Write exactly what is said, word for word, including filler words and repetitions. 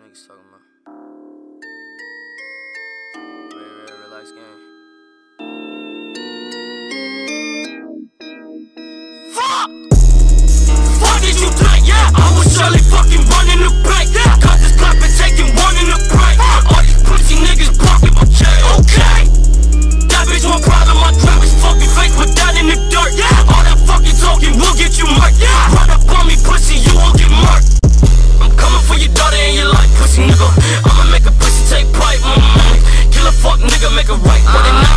niggas talking about? Real, real, real life game. Fuck! Fuck did you think? Yeah, I was surely fucking running the bank. Yeah, got this clap and taking one in the break. All these pussy niggas blocking my check. Okay. That bitch one problem, my trap is fucking fake. Put that in the dirt. Yeah, all that fucking talking will get you murked. Yeah, run up on me, pussy, you won't get murked. I'm coming for your daughter and your life, pussy nigga. I'ma make a pussy take pipe. Mm-hmm. Kill a fuck nigga, make a right. But